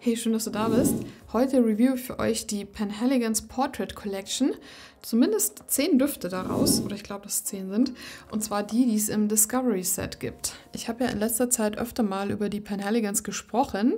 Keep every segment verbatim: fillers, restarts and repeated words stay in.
Hey, schön, dass du da bist. Heute review ich für euch die Penhaligon's Portrait Collection. Zumindest zehn Düfte daraus, oder ich glaube, dass es zehn sind. Und zwar die, die es im Discovery Set gibt. Ich habe ja in letzter Zeit öfter mal über die Penhaligons gesprochen.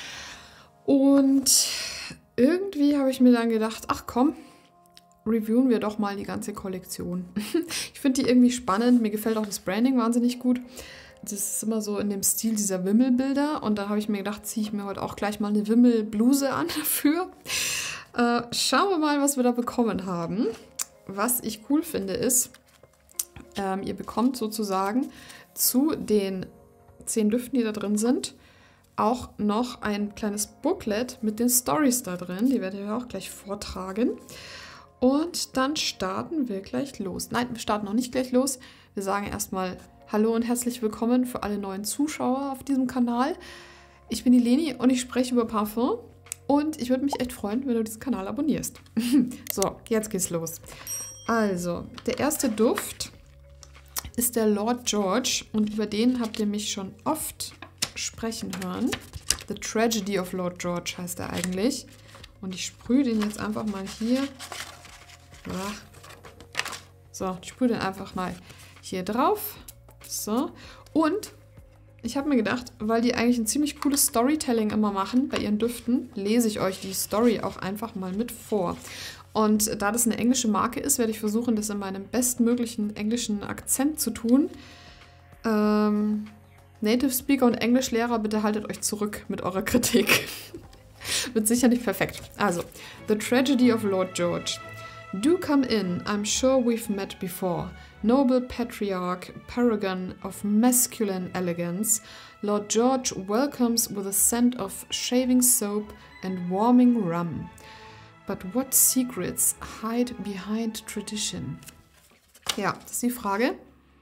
Und irgendwie habe ich mir dann gedacht, ach komm, reviewen wir doch mal die ganze Kollektion. Ich finde die irgendwie spannend. Mir gefällt auch das Branding wahnsinnig gut. Das ist immer so in dem Stil dieser Wimmelbilder. Und da habe ich mir gedacht, ziehe ich mir heute auch gleich mal eine Wimmelbluse an dafür. Äh, schauen wir mal, was wir da bekommen haben. Was ich cool finde ist, ähm, ihr bekommt sozusagen zu den zehn Düften, die da drin sind, auch noch ein kleines Booklet mit den Stories da drin. Die werde ich auch gleich vortragen. Und dann starten wir gleich los. Nein, wir starten noch nicht gleich los. Wir sagen erstmal Hallo und herzlich willkommen für alle neuen Zuschauer auf diesem Kanal. Ich bin die Leni und ich spreche über Parfum. Und ich würde mich echt freuen, wenn du diesen Kanal abonnierst. So, jetzt geht's los. Also, der erste Duft ist der Lord George. Und über den habt ihr mich schon oft sprechen hören. The Tragedy of Lord George heißt er eigentlich. Und ich sprühe den jetzt einfach mal hier. So, ich sprühe den einfach mal hier drauf. So. Und ich habe mir gedacht, weil die eigentlich ein ziemlich cooles Storytelling immer machen bei ihren Düften, lese ich euch die Story auch einfach mal mit vor. Und da das eine englische Marke ist, werde ich versuchen, das in meinem bestmöglichen englischen Akzent zu tun. Ähm, Native Speaker und Englischlehrer, bitte haltet euch zurück mit eurer Kritik. Wird sicher nicht perfekt. Also, The Tragedy of Lord George. Do come in, I'm sure we've met before. Noble patriarch, paragon of masculine elegance, Lord George welcomes with a scent of shaving soap and warming rum. But what secrets hide behind tradition? Ja, das ist die Frage.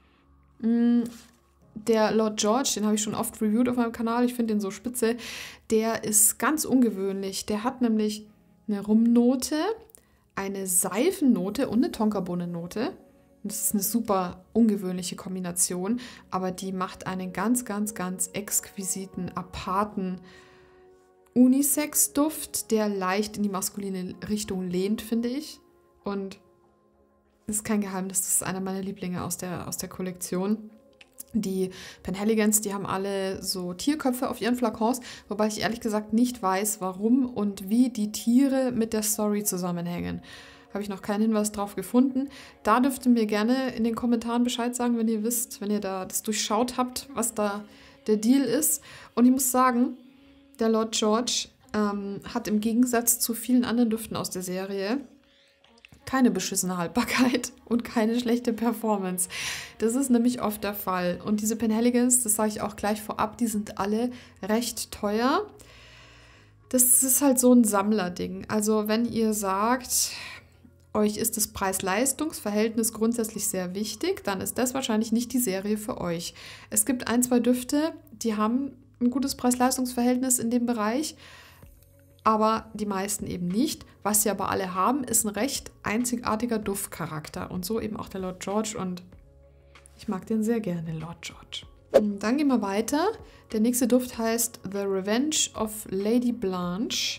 Der Lord George, den habe ich schon oft reviewed auf meinem Kanal, ich finde den so spitze, der ist ganz ungewöhnlich. Der hat nämlich eine Rumnote, eine Seifennote und eine Tonkabohnennote. Das ist eine super ungewöhnliche Kombination, aber die macht einen ganz, ganz, ganz exquisiten, aparten Unisex-Duft, der leicht in die maskuline Richtung lehnt, finde ich. Und das ist kein Geheimnis, das ist einer meiner Lieblinge aus der, aus der Kollektion. Die Penhaligons, die haben alle so Tierköpfe auf ihren Flakons, wobei ich ehrlich gesagt nicht weiß, warum und wie die Tiere mit der Story zusammenhängen. Habe ich noch keinen Hinweis drauf gefunden. Da dürft ihr mir gerne in den Kommentaren Bescheid sagen, wenn ihr wisst, wenn ihr da das durchschaut habt, was da der Deal ist. Und ich muss sagen, der Lord George ähm, hat im Gegensatz zu vielen anderen Düften aus der Serie keine beschissene Haltbarkeit und keine schlechte Performance. Das ist nämlich oft der Fall. Und diese Penhaligons, das sage ich auch gleich vorab, die sind alle recht teuer. Das ist halt so ein Sammlerding. Also wenn ihr sagt, euch ist das Preis-Leistungs-Verhältnis grundsätzlich sehr wichtig, dann ist das wahrscheinlich nicht die Serie für euch. Es gibt ein, zwei Düfte, die haben ein gutes Preis-Leistungs-Verhältnis in dem Bereich, aber die meisten eben nicht. Was sie aber alle haben, ist ein recht einzigartiger Duftcharakter. Und so eben auch der Lord George. Und ich mag den sehr gerne, Lord George. Dann gehen wir weiter. Der nächste Duft heißt The Revenge of Lady Blanche.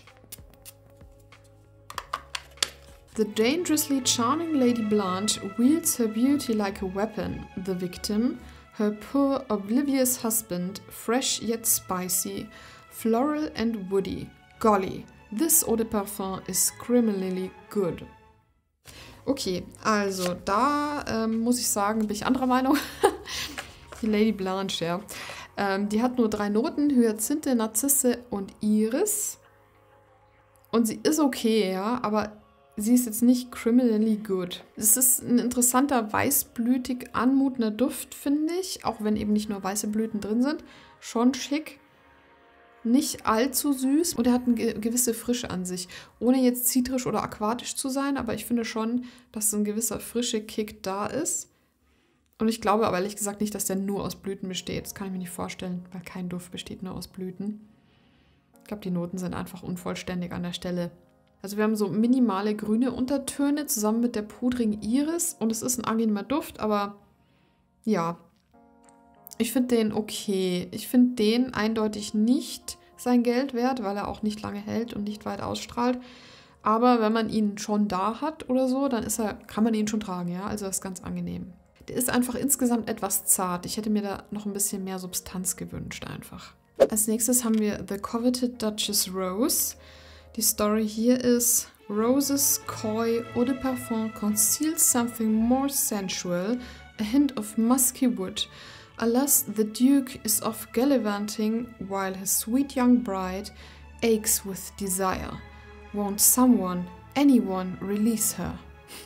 The dangerously charming Lady Blanche wields her beauty like a weapon. The victim, her poor, oblivious husband, fresh yet spicy, floral and woody. Golly, this eau de parfum is criminally good. Okay, also da ähm, muss ich sagen, bin ich anderer Meinung. Die Lady Blanche, ja. Ähm, die hat nur drei Noten, Hyazinthe, Narzisse und Iris. Und sie ist okay, ja, aber sie ist jetzt nicht criminally good. Es ist ein interessanter, weißblütig anmutender Duft, finde ich. Auch wenn eben nicht nur weiße Blüten drin sind. Schon schick. Nicht allzu süß und er hat eine gewisse Frische an sich. Ohne jetzt zitrisch oder aquatisch zu sein, aber ich finde schon, dass so ein gewisser frische Kick da ist. Und ich glaube aber ehrlich gesagt nicht, dass der nur aus Blüten besteht. Das kann ich mir nicht vorstellen, weil kein Duft besteht nur aus Blüten. Ich glaube, die Noten sind einfach unvollständig an der Stelle. Also wir haben so minimale grüne Untertöne zusammen mit der pudrigen Iris und es ist ein angenehmer Duft, aber ja, ich finde den okay. Ich finde den eindeutig nicht sein Geld wert, weil er auch nicht lange hält und nicht weit ausstrahlt. Aber wenn man ihn schon da hat oder so, dann ist er, kann man ihn schon tragen, ja. Also das ist ganz angenehm. Der ist einfach insgesamt etwas zart. Ich hätte mir da noch ein bisschen mehr Substanz gewünscht einfach. Als nächstes haben wir The Coveted Duchess Rose. Die Story hier ist: Rose's coy eau de parfum conceals something more sensual, a hint of musky wood. Alas, the Duke is off gallivanting while his sweet young bride aches with desire. Won't someone, anyone, release her?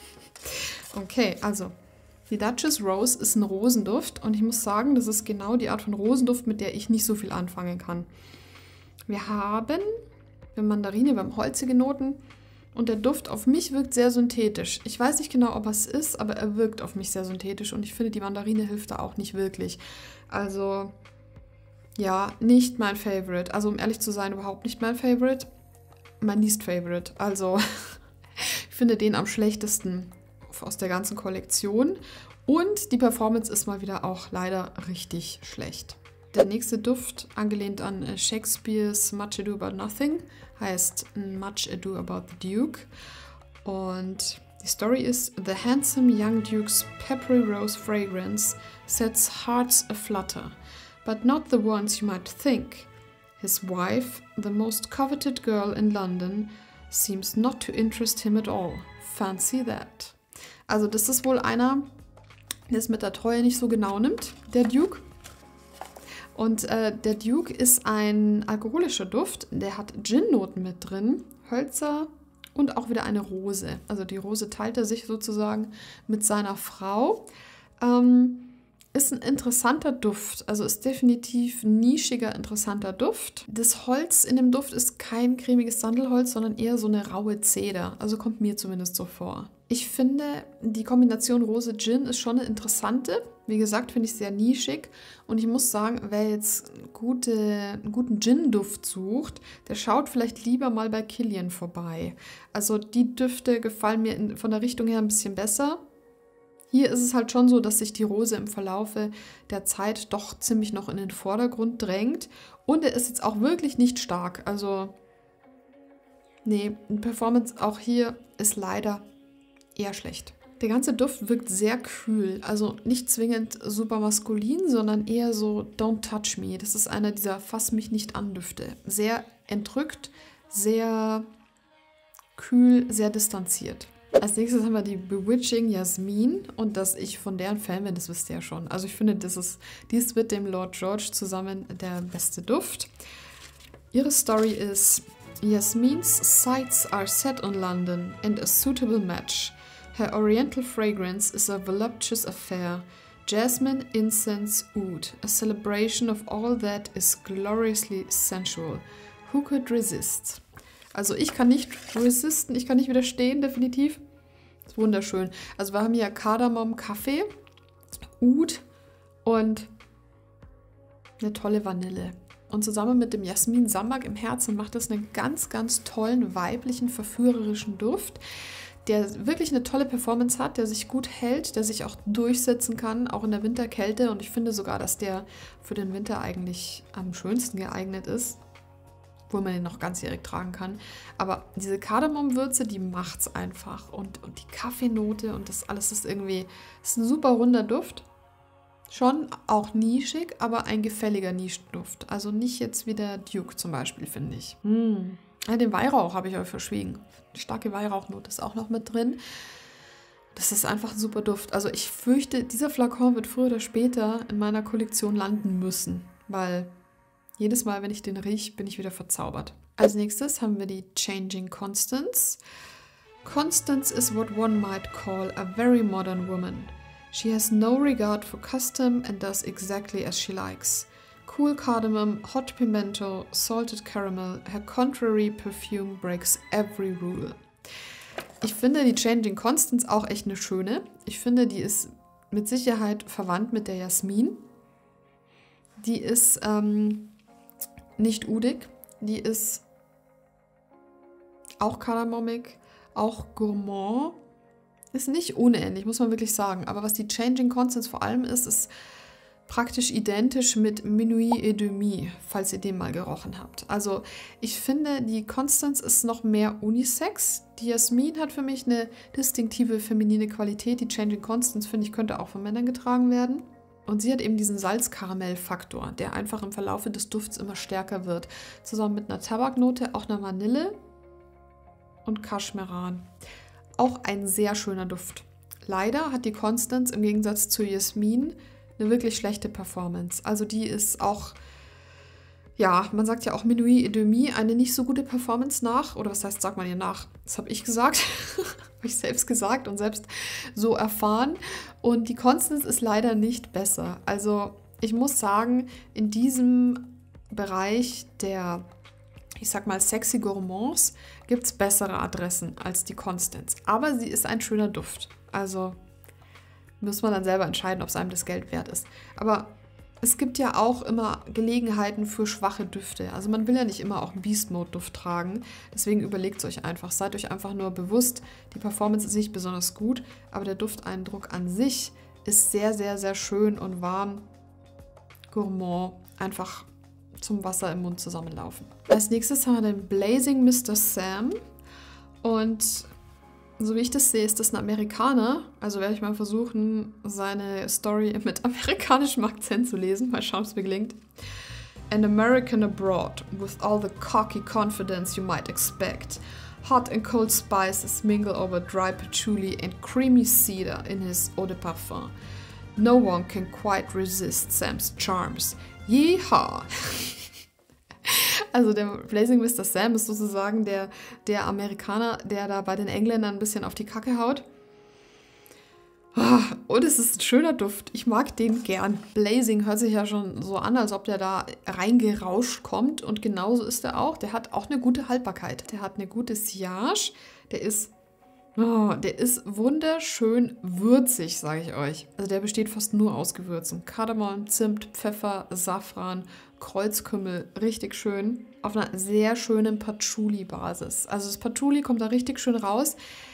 Okay, also die Duchess Rose ist ein Rosenduft und ich muss sagen, das ist genau die Art von Rosenduft, mit der ich nicht so viel anfangen kann. Wir haben, wir haben Mandarine, wir haben holzige Noten und der Duft auf mich wirkt sehr synthetisch. Ich weiß nicht genau, ob er es ist, aber er wirkt auf mich sehr synthetisch und ich finde, die Mandarine hilft da auch nicht wirklich. Also, ja, nicht mein Favorite. Also, um ehrlich zu sein, überhaupt nicht mein Favorite. Mein least Favorite. Also, ich finde den am schlechtesten aus der ganzen Kollektion und die Performance ist mal wieder auch leider richtig schlecht. Der nächste Duft, angelehnt an Shakespeares Much Ado About Nothing, heißt Much Ado About the Duke und die Story ist: The handsome young Duke's peppery rose fragrance sets hearts aflutter, but not the ones you might think. His wife, the most coveted girl in London, seems not to interest him at all. Fancy that. Also das ist wohl einer, der es mit der Treue nicht so genau nimmt, der Duke. Und äh, der Duke ist ein alkoholischer Duft, der hat Gin-Noten mit drin, Hölzer und auch wieder eine Rose. Also die Rose teilt er sich sozusagen mit seiner Frau. Ähm, ist ein interessanter Duft, also ist definitiv ein nischiger, interessanter Duft. Das Holz in dem Duft ist kein cremiges Sandelholz, sondern eher so eine raue Zeder. Also kommt mir zumindest so vor. Ich finde, die Kombination Rose-Gin ist schon eine interessante. Wie gesagt, finde ich sehr nischig. Und ich muss sagen, wer jetzt gute, einen guten Gin-Duft sucht, der schaut vielleicht lieber mal bei Kilian vorbei. Also die Düfte gefallen mir in, von der Richtung her ein bisschen besser. Hier ist es halt schon so, dass sich die Rose im Verlaufe der Zeit doch ziemlich noch in den Vordergrund drängt. Und er ist jetzt auch wirklich nicht stark. Also, nee, die Performance auch hier ist leider eher schlecht. Der ganze Duft wirkt sehr kühl. Also nicht zwingend super maskulin, sondern eher so Don't touch me. Das ist einer dieser Fass mich nicht an Düfte. Sehr entrückt, sehr kühl, sehr distanziert. Als nächstes haben wir die Bewitching Jasmine und dass ich von deren Fan bin, das wisst ihr ja schon. Also ich finde, das ist dies mit dem Lord George zusammen der beste Duft. Ihre Story ist: Yasmine's sights are set on London and a suitable match. Her oriental fragrance is a voluptuous affair. Jasmine, incense, oud, a celebration of all that is gloriously sensual. Who could resist? Also ich kann nicht resisten, ich kann nicht widerstehen, definitiv. Das ist wunderschön. Also wir haben hier Kardamom, Kaffee, Oud und eine tolle Vanille. Und zusammen mit dem Jasmin Sambac im Herzen macht das einen ganz, ganz tollen, weiblichen, verführerischen Duft, der wirklich eine tolle Performance hat, der sich gut hält, der sich auch durchsetzen kann, auch in der Winterkälte. Und ich finde sogar, dass der für den Winter eigentlich am schönsten geeignet ist, obwohl man den noch ganzjährig tragen kann. Aber diese Kardamomwürze, die macht's einfach. Und, und die Kaffeenote und das alles ist irgendwie, ist ein super runder Duft. Schon auch nischig, aber ein gefälliger Nischenduft. Also nicht jetzt wie der Duke zum Beispiel, finde ich. Mm. Ja, den Weihrauch habe ich euch verschwiegen. Die starke Weihrauchnote ist auch noch mit drin. Das ist einfach ein super Duft. Also ich fürchte, dieser Flakon wird früher oder später in meiner Kollektion landen müssen, weil jedes Mal, wenn ich den rieche, bin ich wieder verzaubert. Als nächstes haben wir die Changing Constance. Constance is what one might call a very modern woman. She has no regard for custom and does exactly as she likes. Cool cardamom, hot pimento, salted caramel, her contrary perfume breaks every rule. Ich finde die Changing Constance auch echt eine schöne. Ich finde, die ist mit Sicherheit verwandt mit der Jasmin. Die ist ähm, nicht udig, die ist auch kardamomig, auch gourmand. Ist nicht unähnlich, muss man wirklich sagen. Aber was die Changing Constance vor allem ist, ist praktisch identisch mit Minuit et Demi, falls ihr den mal gerochen habt. Also ich finde, die Constance ist noch mehr Unisex. Die Jasmin hat für mich eine distinktive feminine Qualität. Die Changing Constance, finde ich, könnte auch von Männern getragen werden. Und sie hat eben diesen Salzkaramell-Faktor, der einfach im Verlaufe des Dufts immer stärker wird. Zusammen mit einer Tabaknote, auch einer Vanille und Kaschmeran. Auch ein sehr schöner Duft. Leider hat die Constance im Gegensatz zu Jasmin eine wirklich schlechte Performance. Also die ist auch, ja, man sagt ja auch Minuit et Demi, eine nicht so gute Performance nach. Oder was heißt, sagt man ihr nach? Das habe ich gesagt. Habe ich selbst gesagt und selbst so erfahren. Und die Constance ist leider nicht besser. Also ich muss sagen, in diesem Bereich der, ich sag mal, sexy Gourmands gibt es bessere Adressen als die Constance. Aber sie ist ein schöner Duft. Also muss man dann selber entscheiden, ob es einem das Geld wert ist. Aber es gibt ja auch immer Gelegenheiten für schwache Düfte. Also man will ja nicht immer auch einen Beast Mode Duft tragen. Deswegen überlegt es euch einfach. Seid euch einfach nur bewusst, die Performance ist nicht besonders gut, aber der Dufteindruck an sich ist sehr, sehr, sehr schön und warm. Gourmand, einfach zum Wasser im Mund zusammenlaufen. Als nächstes haben wir den Blazing Mister Sam. Und so wie ich das sehe, ist das ein Amerikaner. Also werde ich mal versuchen, seine Story mit amerikanischem Akzent zu lesen. Mal schauen, ob es mir gelingt. An American abroad, with all the cocky confidence you might expect. Hot and cold spices mingle over dry patchouli and creamy cedar in his eau de parfum. No one can quite resist Sam's charms. Yeehaw! Also der Blazing Mister Sam ist sozusagen der, der Amerikaner, der da bei den Engländern ein bisschen auf die Kacke haut. Und es ist ein schöner Duft. Ich mag den gern. Blazing hört sich ja schon so an, als ob der da reingerauscht kommt. Und genauso ist er auch. Der hat auch eine gute Haltbarkeit. Der hat eine gute Sillage. Der ist, oh, der ist wunderschön würzig, sage ich euch. Also der besteht fast nur aus Gewürzen. Kardamom, Zimt, Pfeffer, Safran, Kreuzkümmel, richtig schön. Auf einer sehr schönen Patchouli-Basis. Also das Patchouli kommt da richtig schön raus.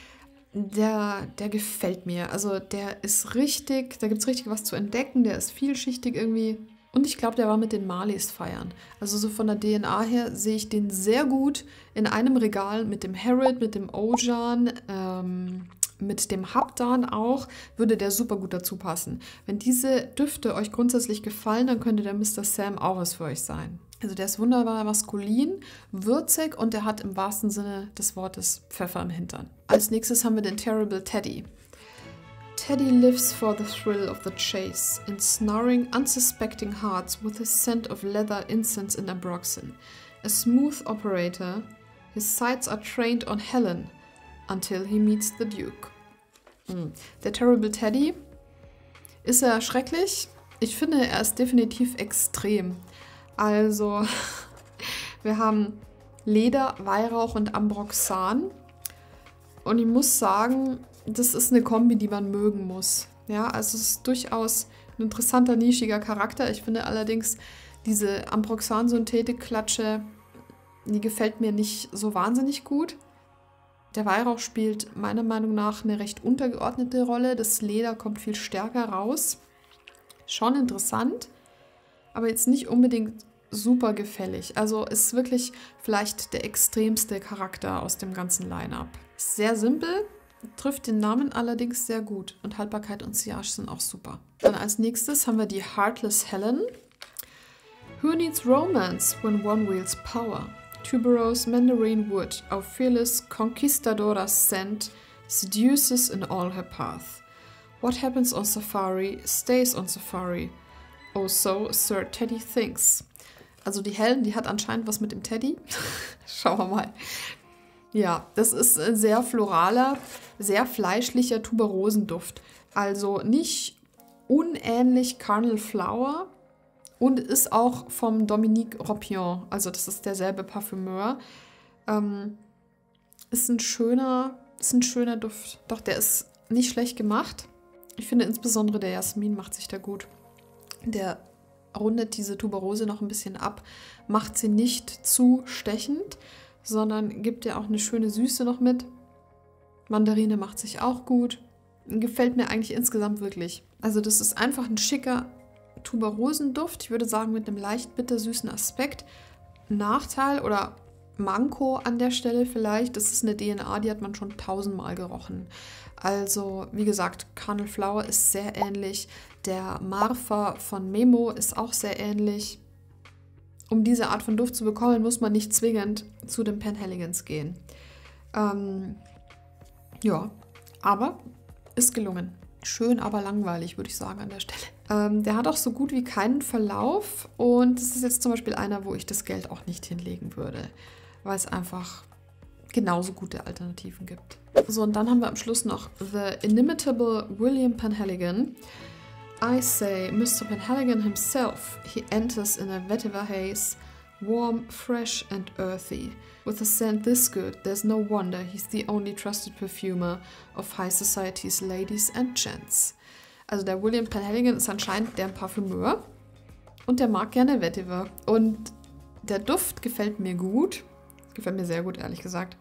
Der, der gefällt mir. Also der ist richtig, da gibt es richtig was zu entdecken. Der ist vielschichtig irgendwie. Und ich glaube, der war mit den Marlies feiern. Also so von der D N A her sehe ich den sehr gut in einem Regal mit dem Harrod, mit dem Ojan, ähm, mit dem Habdan auch, würde der super gut dazu passen. Wenn diese Düfte euch grundsätzlich gefallen, dann könnte der Mister Sam auch was für euch sein. Also der ist wunderbar maskulin, würzig und der hat im wahrsten Sinne des Wortes Pfeffer im Hintern. Als nächstes haben wir den Terrible Teddy. Teddy lives for the thrill of the chase, ensnaring unsuspecting hearts with his scent of leather, incense and ambroxan. A smooth operator, his sights are trained on Helen, until he meets the Duke. Hm. Der Terrible Teddy, ist er schrecklich? Ich finde, er ist definitiv extrem. Also, wir haben Leder, Weihrauch und Ambroxan. Und ich muss sagen, das ist eine Kombi, die man mögen muss. Ja, also es ist durchaus ein interessanter, nischiger Charakter. Ich finde allerdings diese Ambroxan-Synthetik-Klatsche, die gefällt mir nicht so wahnsinnig gut. Der Weihrauch spielt meiner Meinung nach eine recht untergeordnete Rolle. Das Leder kommt viel stärker raus. Schon interessant, aber jetzt nicht unbedingt super gefällig. Also ist wirklich vielleicht der extremste Charakter aus dem ganzen Line-Up. Sehr simpel, trifft den Namen allerdings sehr gut. Und Haltbarkeit und Sillage sind auch super. Dann als nächstes haben wir die Heartless Helen. Who needs romance when one wields power? Tuberose mandarin wood, our fearless conquistadora scent, seduces in all her path. What happens on safari stays on safari. Oh, so Sir Teddy thinks. Also die Helen, die hat anscheinend was mit dem Teddy. Schauen wir mal. Ja, das ist ein sehr floraler, sehr fleischlicher Tuberosenduft. Also nicht unähnlich Carnal Flower und ist auch vom Dominique Ropion. Also das ist derselbe Parfümeur. Ähm, ist ein schöner, ist ein schöner Duft. Doch, der ist nicht schlecht gemacht. Ich finde insbesondere der Jasmin macht sich da gut. Der rundet diese Tuberose noch ein bisschen ab, macht sie nicht zu stechend, sondern gibt ihr auch eine schöne Süße noch mit. Mandarine macht sich auch gut. Gefällt mir eigentlich insgesamt wirklich. Also das ist einfach ein schicker Tuberosenduft. Ich würde sagen, mit einem leicht bittersüßen Aspekt. Nachteil oder Manko an der Stelle vielleicht, das ist eine D N A, die hat man schon tausendmal gerochen. Also, wie gesagt, Carnal Flower ist sehr ähnlich. Der Marfa von Memo ist auch sehr ähnlich. Um diese Art von Duft zu bekommen, muss man nicht zwingend zu den Penhaligon's gehen. Ähm, ja, aber ist gelungen. Schön, aber langweilig, würde ich sagen an der Stelle. Ähm, der hat auch so gut wie keinen Verlauf und das ist jetzt zum Beispiel einer, wo ich das Geld auch nicht hinlegen würde, weil es einfach genauso gute Alternativen gibt. So, und dann haben wir am Schluss noch The Inimitable William Penhaligon. I say, Mister Penhaligon himself, he enters in a vetiver haze, warm, fresh and earthy. With a scent this good, there's no wonder he's the only trusted perfumer of high society's ladies and gents. Also der William Penhaligon ist anscheinend der Parfümeur und der mag gerne Vetiver. Und der Duft gefällt mir gut, gefällt mir sehr gut, ehrlich gesagt.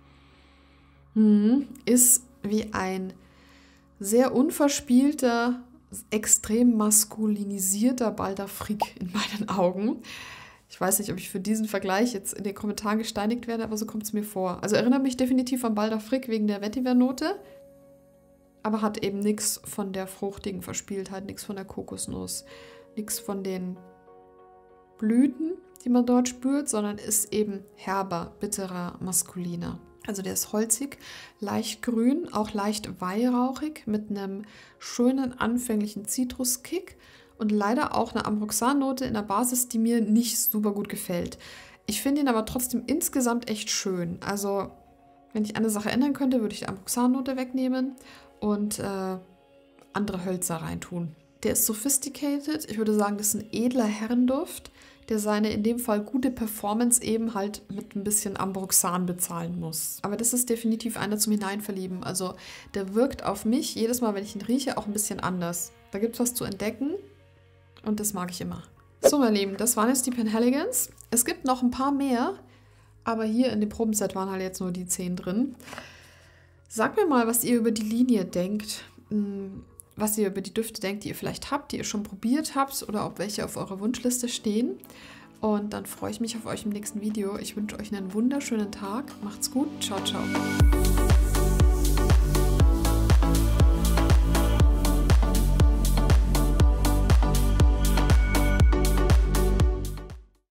Hm, ist wie ein sehr unverspielter, extrem maskulinisierter Balder Frick in meinen Augen. Ich weiß nicht, ob ich für diesen Vergleich jetzt in den Kommentaren gesteinigt werde, aber so kommt es mir vor. Also erinnert mich definitiv an Balder Frick wegen der Vetiver-Note, aber hat eben nichts von der fruchtigen Verspieltheit, nichts von der Kokosnuss, nichts von den Blüten, die man dort spürt, sondern ist eben herber, bitterer, maskuliner. Also der ist holzig, leicht grün, auch leicht weihrauchig mit einem schönen anfänglichen Zitruskick und leider auch eine Ambroxan-Note in der Basis, die mir nicht super gut gefällt. Ich finde ihn aber trotzdem insgesamt echt schön. Also wenn ich eine Sache ändern könnte, würde ich die Ambroxan-Note wegnehmen und äh, andere Hölzer reintun. Der ist sophisticated, ich würde sagen, das ist ein edler Herrenduft, der seine in dem Fall gute Performance eben halt mit ein bisschen Ambroxan bezahlen muss. Aber das ist definitiv einer zum Hineinverlieben. Also der wirkt auf mich jedes Mal, wenn ich ihn rieche, auch ein bisschen anders. Da gibt es was zu entdecken und das mag ich immer. So, meine Lieben, das waren jetzt die Penhaligons. Es gibt noch ein paar mehr, aber hier in dem Probenset waren halt jetzt nur die zehn drin. Sagt mir mal, was ihr über die Linie denkt. Was ihr über die Düfte denkt, die ihr vielleicht habt, die ihr schon probiert habt oder ob welche auf eurer Wunschliste stehen. Und dann freue ich mich auf euch im nächsten Video. Ich wünsche euch einen wunderschönen Tag. Macht's gut. Ciao, ciao.